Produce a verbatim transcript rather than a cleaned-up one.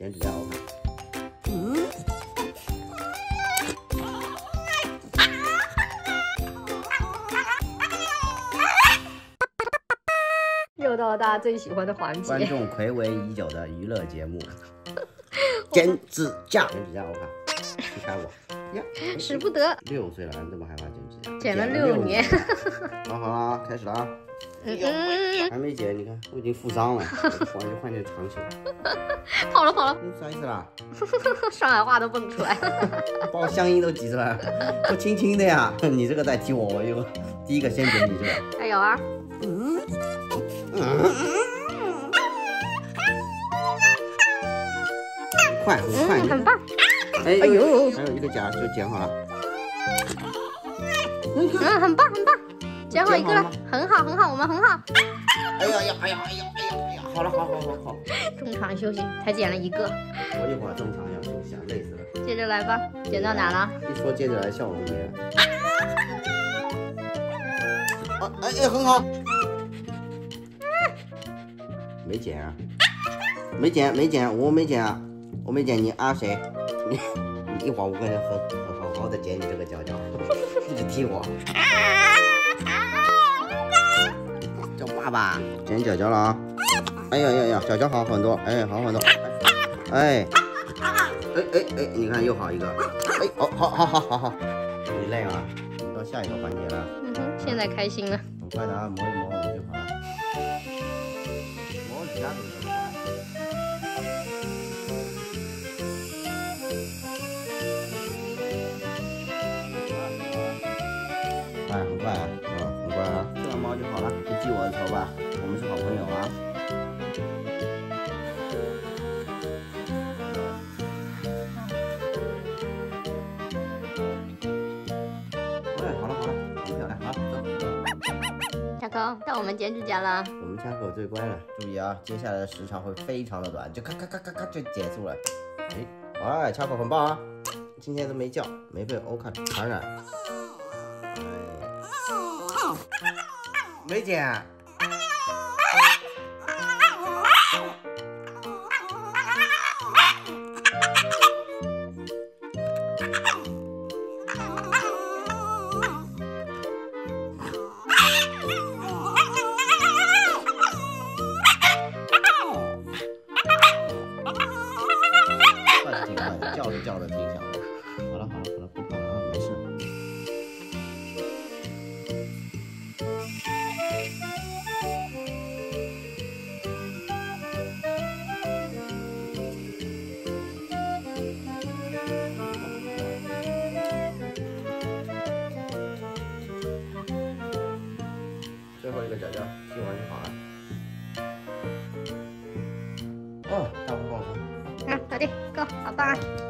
剪指甲我看。嗯。 又到了大家最喜欢的环节， 观众暌违已久的娱乐节目，剪指甲，剪指甲我看，你看我呀， 使不得。 六岁了，你这么害怕剪指甲？ 剪了六年。 好，好了，开始了啊。 嗯嗯， 还没剪，你看我已经负伤了，我就换就换件长袖。 跑了跑了， 你啥意思啦？ 上海话都蹦出来， 把我乡音都挤出来了。我轻轻的呀，你这个再踢我，我就第一个先剪你这个。 加油啊！ 嗯嗯，快很快， 嗯，很棒。 哎呦，还有一个甲就剪好了。 嗯，很棒很棒。剪好一个了，很好很好，我们很好。 哎呀呀，哎呀哎呀哎呀哎呀，好了，好好好好。 中场休息，才剪了一个。 我一会儿中场要休息，累死了。 接着来吧，剪到哪了？ 一说接着来，笑容没了。啊，哎哎，很好。没剪啊？没剪没剪，我没剪啊，我没剪，你啊谁？你你一会儿我跟人很好好的剪你这个脚脚，一直踢我。叫爸爸，剪脚脚了啊！哎呀呀呀，脚脚好很多，哎，好很多，哎，哎哎哎，你看又好一个，哎，哦，好好好好好，你累了，到下一个环节了。 嗯哼，现在开心了。 很快的啊，磨一磨我就好了。磨指甲怎么这么快？哎，很快啊，嗯，很快啊，这样猫就好了，不记我的仇吧，我们是好朋友啊。哎，好了好了，很漂亮，好，走。 小狗，到我们剪指甲了。 我们家狗最乖了，注意啊，接下来的时长会非常的短，就咔咔咔咔咔就结束了。哎，哎，小狗很棒啊，今天都没叫，没被欧卡传染。哎，没剪。叫是叫的挺响的。好了好了好了，不跑了啊，没事。最后一个脚脚踢完就好了。哦，大步放松。 啊，倒地，够，好棒啊！